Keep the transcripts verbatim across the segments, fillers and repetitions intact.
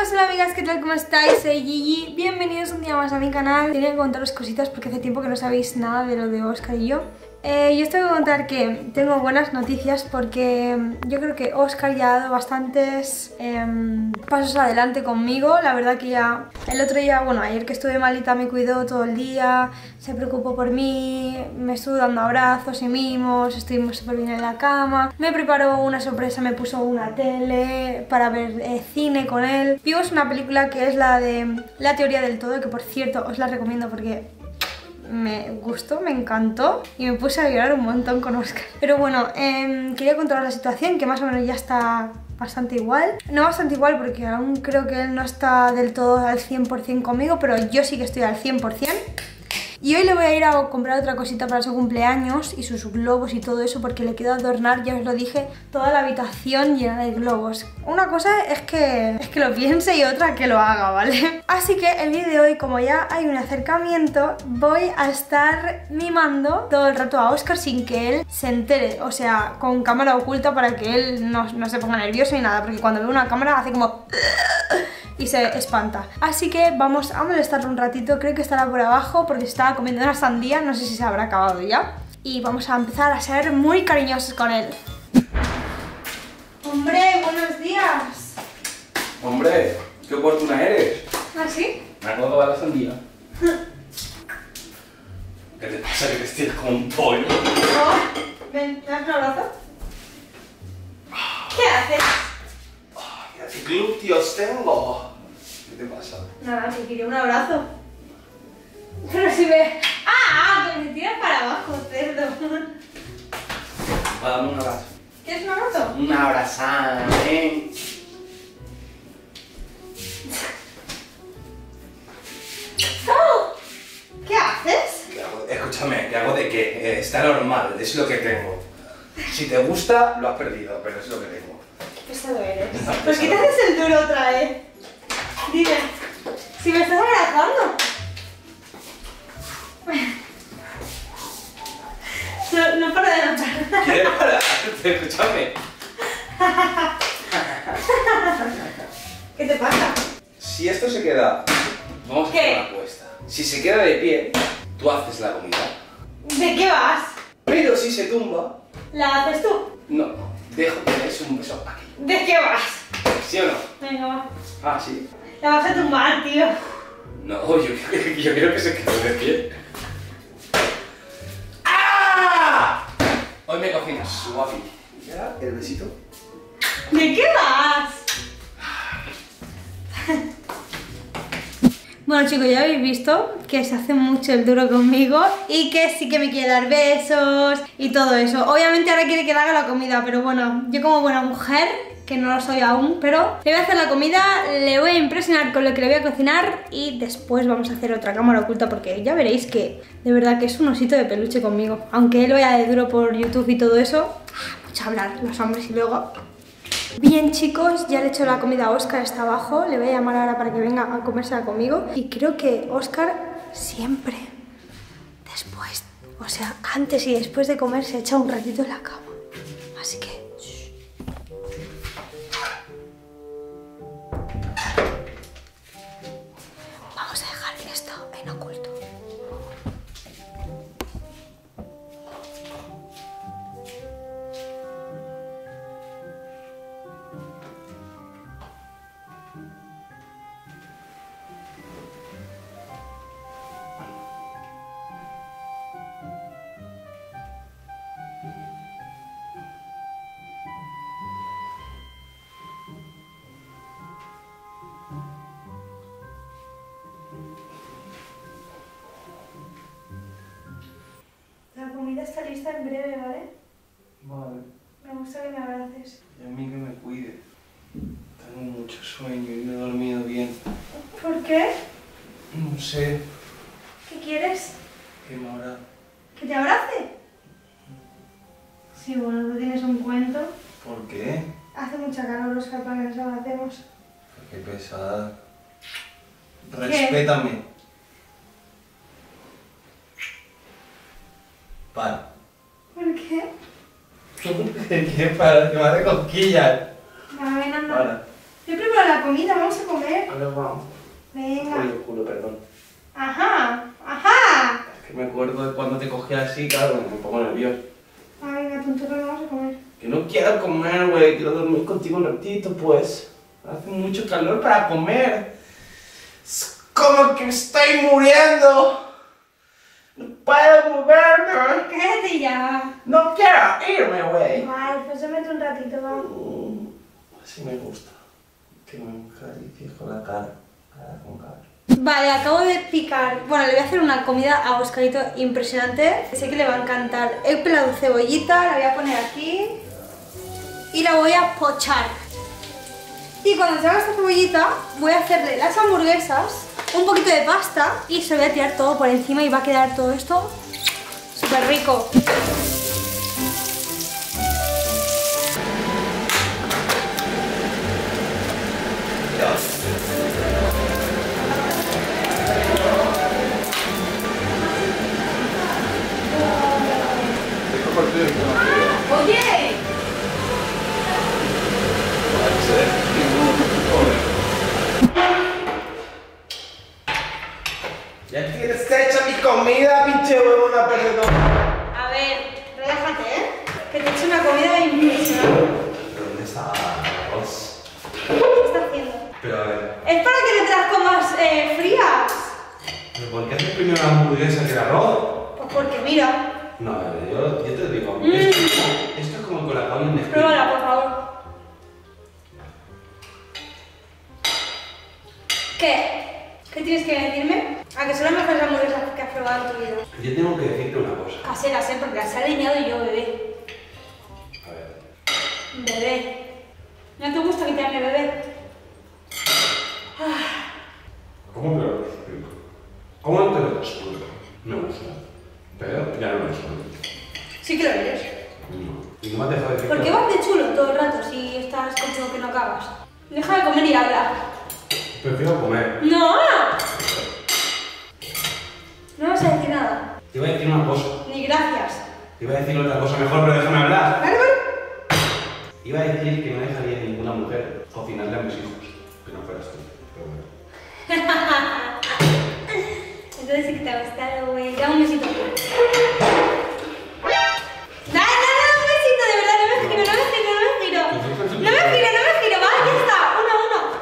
Chicos, hola amigas, ¿qué tal? ¿Cómo estáis? Soy Gigi, bienvenidos un día más a mi canal. Tenía que contaros cositas porque hace tiempo que no sabéis nada de lo de Óscar y yo. Eh, yo os tengo que contar que tengo buenas noticias porque yo creo que Óscar ya ha dado bastantes eh, pasos adelante conmigo. La verdad que ya el otro día, bueno, ayer que estuve malita me cuidó todo el día, se preocupó por mí, me estuvo dando abrazos y mimos, estuvimos súper bien en la cama, me preparó una sorpresa, me puso una tele para ver eh, cine con él. Vimos una película que es la de La teoría del todo, que por cierto os la recomiendo porque me gustó, me encantó y me puse a llorar un montón con Óscar. Pero bueno, eh, quería contaros la situación, que más o menos ya está bastante igual. No bastante igual porque aún creo que él no está del todo al cien por cien conmigo, pero yo sí que estoy al cien por cien. Y hoy le voy a ir a comprar otra cosita para su cumpleaños y sus globos y todo eso, porque le quiero adornar, ya os lo dije, toda la habitación llena de globos. Una cosa es que, es que lo piense y otra que lo haga, ¿vale? Así que el vídeo de hoy, como ya hay un acercamiento, voy a estar mimando todo el rato a Óscar sin que él se entere. O sea, con cámara oculta para que él no, no se ponga nervioso ni nada, porque cuando ve una cámara hace como y se espanta. Así que vamos a molestarlo un ratito, creo que estará por abajo porque estaba comiendo una sandía, no sé si se habrá acabado ya. Y vamos a empezar a ser muy cariñosos con él. Hombre, buenos días. Hombre, qué oportuna eres. ¿Ah, sí? Me acabo de acabar la sandía. ¿Qué te pasa? Que te estiras como un pollo. Oh, ven, ¿me das un abrazo? ¿Qué haces? Mira qué glúteos tengo. ¿Qué te pasa? Nada, te quería un abrazo. Pero si me... ¡Ah! Que me tiras para abajo, cerdo. Va, dame un abrazo. ¿Quieres un abrazo? Una abrazada, ¿eh? ¿Qué haces? ¿Qué hago? Escúchame, ¿qué hago de qué? Eh, está normal, es lo que tengo. Si te gusta, lo has perdido, pero es lo que tengo. Qué pesado eres. No, ¿Pues qué te haces el duro otra vez? Dime, si me estás abrazando. No, no paro de notar. ¿Quieres parar? Escúchame. ¿Qué te pasa? Si esto se queda... Vamos a ¿Qué? hacer una apuesta. Si se queda de pie, tú haces la comida. ¿De qué vas? Pero si se tumba... ¿La haces tú? No, dejo que le des un beso aquí. ¿De qué vas? ¿Sí o no? Venga, va. Ah, sí. La vas a tumbar, tío. No, yo, yo, yo quiero que se quede de pie. ¡Ah! Hoy me cocinas suave. ¿Y ahora el besito? ¿De qué vas? Bueno chicos, ya habéis visto que se hace mucho el duro conmigo y que sí que me quiere dar besos y todo eso. Obviamente ahora quiere que le haga la comida, pero bueno, yo como buena mujer, que no lo soy aún, pero le voy a hacer la comida, le voy a impresionar con lo que le voy a cocinar y después vamos a hacer otra cámara oculta porque ya veréis que de verdad que es un osito de peluche conmigo. Aunque él vaya de duro por YouTube y todo eso, mucho hablar los hombres y luego... Bien chicos, ya le he hecho la comida a Óscar, está abajo, le voy a llamar ahora para que venga a comérsela conmigo. Y creo que Óscar siempre, después, o sea, antes y después de comer se echa un ratito en la cama. Así que... shh. Vamos a dejar esto en oculto. La comida está lista en breve, ¿vale? Vale. Me gusta que me abraces. Y a mí que me cuide. Tengo mucho sueño y no he dormido bien. ¿Por qué? No sé. ¿Qué quieres? ¿Qué me habrá? ¿Que te abrace? Sí, bueno, tú tienes un cuento. ¿Por qué? Hace mucha calor, Óscar, para que nos abracemos. Qué pesada. Respétame. Para. ¿Por qué? ¿Qué para? Que me hace cosquillas. Venga, ven, anda. Para. Te preparo la comida, vamos a comer. A ver, vamos. Venga. Uy, el culo, perdón. Ajá, ajá. Es que me acuerdo de cuando te cogía así, claro, me pongo nervioso. Ah, venga, tonto, no vamos a comer. Que no quiero comer, güey, quiero dormir contigo un ratito, pues. Hace mucho calor para comer. Es como que me estoy muriendo. No puedo moverme. Cállate ya. No quiero irme, güey. Vale, pues yo meto un ratito, vamos. Mm, así me gusta. Que me acaricies con la cara. Cara con cara. Vale, acabo de picar. Bueno, le voy a hacer una comida a Oscarito impresionante. Sé que le va a encantar. He pelado cebollita, la voy a poner aquí. Y la voy a pochar. Y cuando se haga esta cebollita, voy a hacerle las hamburguesas, un poquito de pasta y se lo voy a tirar todo por encima y va a quedar todo esto súper rico. Oye. Ya tienes hecha mi comida, pinche huevona perdedora. A ver, relájate, ¿eh? Que te he hecho una comida impresionante. ¿Dónde está arroz? ¿Qué estás haciendo? Pero a ver, Es para que no te las comas eh, frías. ¿pero por qué haces primero la hamburguesa que el arroz? Pues porque mira. No, a ver, yo, yo te digo, Mm. esto, es como- esto es como con la cabina de Pruébala, por favor. ¿Qué? ¿Qué tienes que decirme? A que son las mejores hamburguesas que has probado en tu vida. Yo tengo que decirte una cosa. Caseras, ¿eh? Porque las he alineado yo, bebé. A ver. Bebé. ¿No te gusta quitarme bebé? ¿Cómo te lo explico? ¿Cómo te lo explico? Me gusta. Pero ya no lo soy. Sí que lo eres. No. ¿Y no me has dejado decir? ¿Por qué vas de chulo todo el rato si estás contigo que no acabas? Deja de comer y habla. Prefiero comer. ¡No! No vas a decir nada. Te iba a decir una cosa. Ni gracias. Te iba a decir otra cosa mejor, pero déjame hablar. ¿Vale, vale? Iba a decir que no dejaría a ninguna mujer cocinarle a mis hijos. Que no fueras tú. Pero bueno. Entonces sí que te ha gustado, güey. Dame un besito. ¡Dale, dale, un besito! De verdad, no me giro, no me giro, no me giro. No me giro, no me giro. Va, ya está. Uno, uno.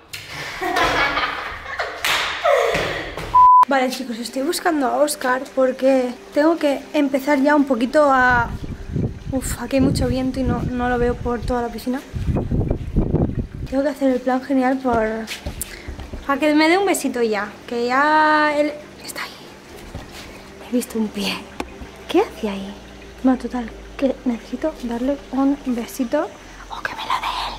Vale, chicos, estoy buscando a Oscar porque tengo que empezar ya un poquito a... Uf, aquí hay mucho viento y no, no lo veo por toda la piscina. Tengo que hacer el plan genial por... Para que me dé un besito ya, que ya él está ahí. He visto un pie. ¿Qué hacía ahí? Bueno, total, que necesito darle un besito o que me lo dé él.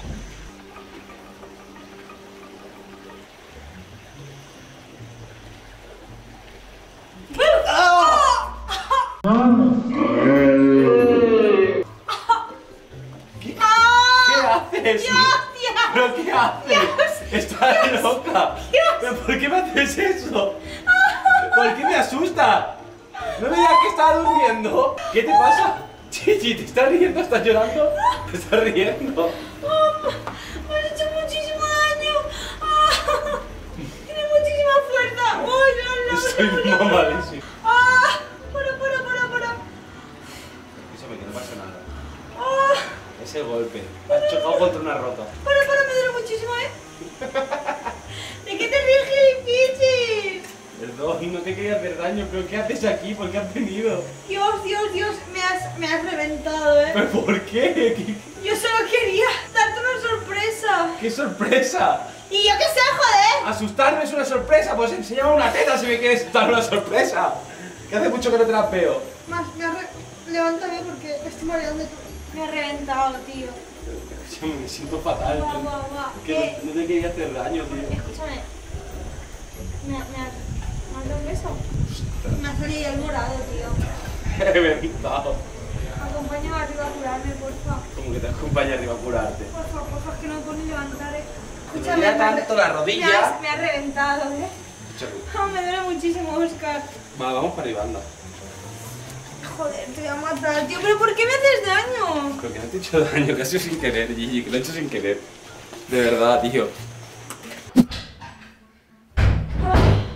¿Qué haces? ¿Pero qué haces? ¡Estás loca! ¿Pero por qué me haces eso? ¿Por qué me asusta? ¿No me digas que estaba durmiendo? ¿Qué te pasa? Chichi, ¿te estás riendo? ¿Estás llorando? ¿Te estás riendo? Me has hecho muchísimo daño. Ah, tiene muchísima fuerza. Uy, no, no, Estoy no, no. mamadísimo. Ah, para, para, para, para. Escúchame, que no pasa nada. Ah, Es el golpe. Has chocado contra una roca. para, para, me duele muchísimo, ¿eh? ¿De qué te ríes, gilipichis? Perdón, no te quería hacer daño, pero ¿qué haces aquí? ¿Por qué has venido? Dios, Dios, Dios, me has, me has reventado, ¿eh? ¿Pero por qué? ¿Qué, Yo solo quería darte una sorpresa. qué sorpresa? Y yo qué sé, joder. Asustarme es una sorpresa, pues enséñame una teta si me quieres dar una sorpresa. Que hace mucho que no te la veo. Más, me has re... Levántame porque me estoy mareando. Me has reventado, tío. Yo me siento fatal. Guau, guau, guau. Que ¿Qué? no, no te quería hacer daño, tío. Escúchame. ¿Me, me, has, ¿me has dado un beso? Me ha salido el morado, tío. He reventado. Acompáñame arriba a curarme, porfa. Como que te acompaña arriba a curarte. Porfa, porfa, es que no me puedo ni levantar, eh. Me dolía tanto la rodilla. Me has, me has reventado, eh. Escúchame. Oh, me duele muchísimo, Oscar. Va, vamos para arriba, anda. Joder, te voy a matar, tío. ¿Pero por qué me haces daño? Creo que no te he hecho daño, que ha sido sin querer, Gigi, que lo he hecho sin querer. De verdad, tío.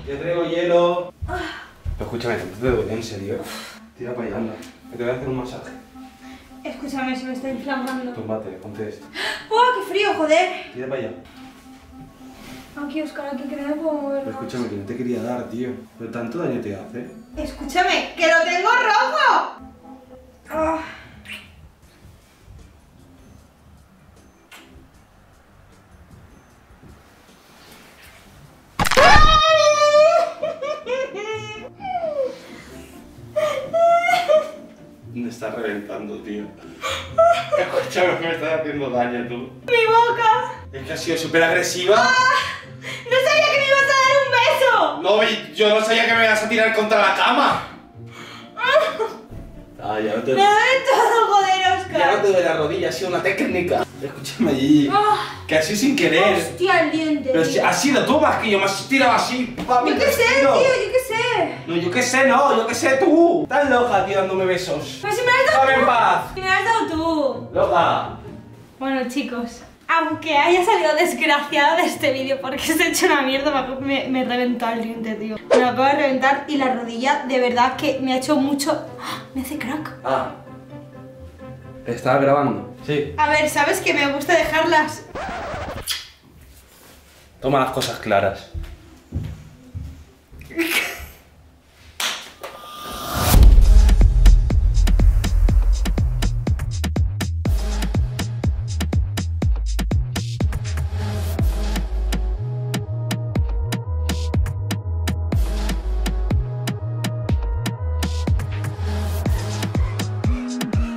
Te traigo hielo. Pero escúchame, no te duele, en serio. Tira para allá, anda. Que te voy a hacer un masaje. Escúchame, se me está inflamando. Túmbate, ponte esto. ¡Oh, qué frío, joder! Tira para allá. Aquí, Óscar, aquí que no me puedo mover. Pero escúchame, que no te quería dar, tío. Pero tanto daño te hace. Escúchame, que lo tengo rojo. Ah. Me está reventando, tío. Escúchame, me estás haciendo daño tú. ¡Mi boca! Es que ha sido súper agresiva. ¡Ah! ¡No sabía que me ibas a dar un beso! No, y yo no sabía que me ibas a tirar contra la cama. Ah, ya no te... Me duele todo, joder, Óscar. Ya no te duele la rodilla, ha sido una técnica. Escúchame allí. Ah. Que así sin querer. Hostia, el diente. Pero si has sido tú más que yo, me has tirado así. Pa, Yo qué sé, tío, yo qué sé. No, yo qué sé, no, yo qué sé tú. Estás loca, tío, dándome besos. Pero si me lo has dado Dame tú. en paz. Si me lo has dado tú. Loca. Bueno, chicos, aunque haya salido desgraciada de este vídeo porque se ha hecho una mierda, me, me reventó el diente, tío. Me lo acabo de reventar y la rodilla de verdad que me ha hecho mucho... ¡Ah! Me hace crack. Ah. ¿Estás grabando? Sí. A ver, ¿sabes que me gusta dejarlas? Toma las cosas claras.